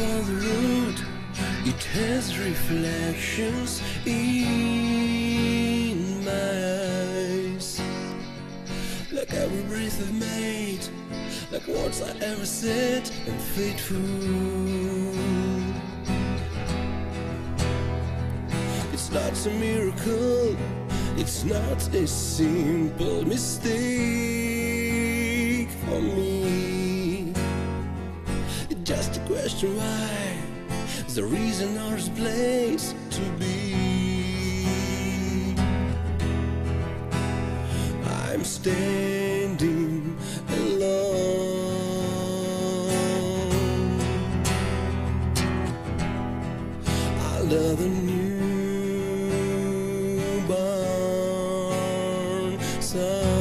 on the road, it has reflections in my eyes. Like every breath I've made, like words I ever said, and faithful. It's not a miracle, it's not a simple mistake for me. It's just a question why, the reason or this place to be. I'm standing alone under the newborn sun.